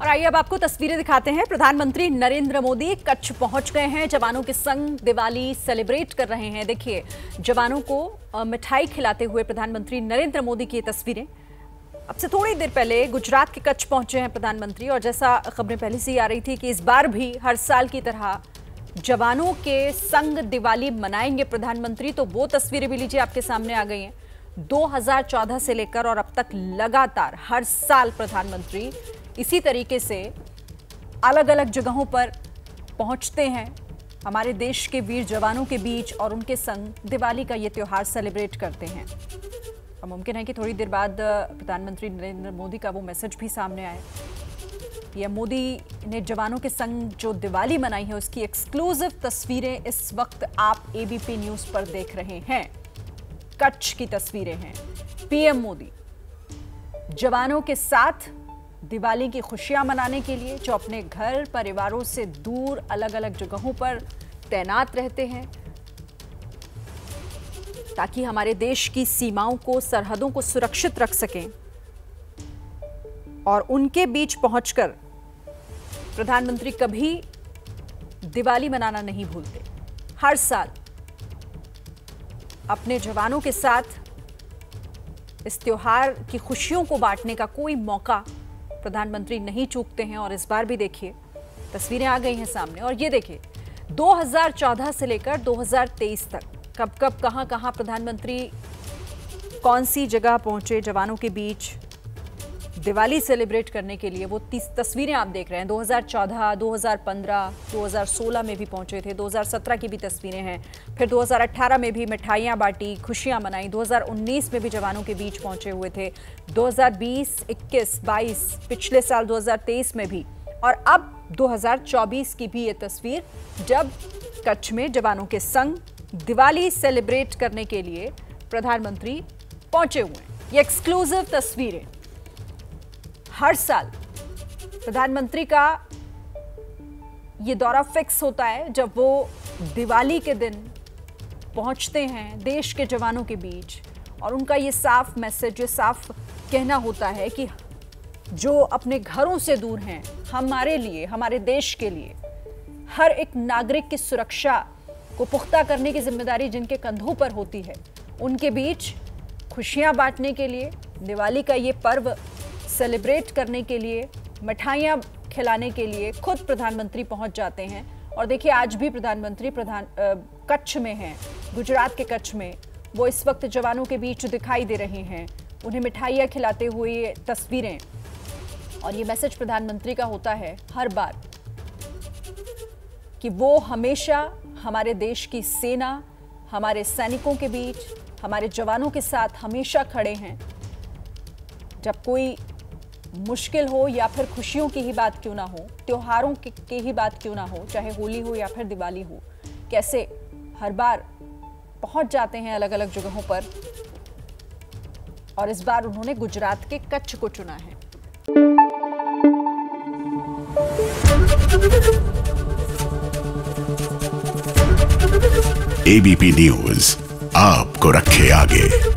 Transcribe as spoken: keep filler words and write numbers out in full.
और आइए अब आपको तस्वीरें दिखाते हैं। प्रधानमंत्री नरेंद्र मोदी कच्छ पहुंच गए हैं, जवानों के संग दिवाली सेलिब्रेट कर रहे हैं। देखिए जवानों को मिठाई खिलाते हुए प्रधानमंत्री नरेंद्र मोदी की तस्वीरें। अब से थोड़ी देर पहले गुजरात के कच्छ पहुंचे हैं प्रधानमंत्री, और जैसा खबरें पहले से ही आ रही थी कि इस बार भी हर साल की तरह जवानों के संग दिवाली मनाएंगे प्रधानमंत्री। तो वो तस्वीरें भी लीजिए, आपके सामने आ गई हैं। दो हज़ार चौदह से लेकर और अब तक लगातार हर साल प्रधानमंत्री इसी तरीके से अलग अलग जगहों पर पहुंचते हैं हमारे देश के वीर जवानों के बीच और उनके संग दिवाली का ये त्योहार सेलिब्रेट करते हैं। और मुमकिन है कि थोड़ी देर बाद प्रधानमंत्री नरेंद्र मोदी का वो मैसेज भी सामने आए। पीएम मोदी ने जवानों के संग जो दिवाली मनाई है उसकी एक्सक्लूसिव तस्वीरें इस वक्त आप एबीपी न्यूज पर देख रहे हैं। कच्छ की तस्वीरें हैं। पीएम मोदी जवानों के साथ दिवाली की खुशियां मनाने के लिए, जो अपने घर परिवारों से दूर अलग अलग जगहों पर तैनात रहते हैं ताकि हमारे देश की सीमाओं को, सरहदों को सुरक्षित रख सकें। और उनके बीच पहुंचकर प्रधानमंत्री कभी दिवाली मनाना नहीं भूलते। हर साल अपने जवानों के साथ इस त्योहार की खुशियों को बांटने का कोई मौका प्रधानमंत्री नहीं चूकते हैं। और इस बार भी देखिए तस्वीरें आ गई हैं सामने। और ये देखिए दो हज़ार चौदह से लेकर दो हज़ार तेईस तक कब कब कहां कहां प्रधानमंत्री कौन सी जगह पहुंचे जवानों के बीच दिवाली सेलिब्रेट करने के लिए। वो तीस तस्वीरें आप देख रहे हैं। दो हज़ार चौदह, दो हज़ार पंद्रह, दो हज़ार सोलह में भी पहुंचे थे। दो हज़ार सत्रह की भी तस्वीरें हैं। फिर दो हज़ार अठारह में भी मिठाइयां बांटी, खुशियां मनाई। दो हज़ार उन्नीस में भी जवानों के बीच पहुंचे हुए थे। दो हज़ार बीस, इक्कीस, बाईस, पिछले साल दो हज़ार तेईस में भी, और अब दो हज़ार चौबीस की भी ये तस्वीर जब कच्छ में जवानों के संग दिवाली सेलिब्रेट करने के लिए प्रधानमंत्री पहुंचे हुए हैं। ये एक्सक्लूसिव तस्वीरें। हर साल प्रधानमंत्री का ये दौरा फिक्स होता है जब वो दिवाली के दिन पहुंचते हैं देश के जवानों के बीच, और उनका ये साफ मैसेज, ये साफ कहना होता है कि जो अपने घरों से दूर हैं, हमारे लिए, हमारे देश के लिए, हर एक नागरिक की सुरक्षा को पुख्ता करने की जिम्मेदारी जिनके कंधों पर होती है, उनके बीच खुशियां बांटने के लिए, दिवाली का ये पर्व सेलिब्रेट करने के लिए, मिठाइयां खिलाने के लिए खुद प्रधानमंत्री पहुंच जाते हैं। और देखिए आज भी प्रधानमंत्री प्रधान कच्छ में हैं, गुजरात के कच्छ में। वो इस वक्त जवानों के बीच दिखाई दे रहे हैं, उन्हें मिठाइयां खिलाते हुए तस्वीरें। और ये मैसेज प्रधानमंत्री का होता है हर बार कि वो हमेशा हमारे देश की सेना, हमारे सैनिकों के बीच, हमारे जवानों के साथ हमेशा खड़े हैं। जब कोई मुश्किल हो या फिर खुशियों की ही बात क्यों ना हो, त्योहारों की, की ही बात क्यों ना हो, चाहे होली हो या फिर दिवाली हो, कैसे हर बार पहुंच जाते हैं अलग अलग जगहों पर। और इस बार उन्होंने गुजरात के कच्छ को चुना है। एबीपी न्यूज आपको रखे आगे।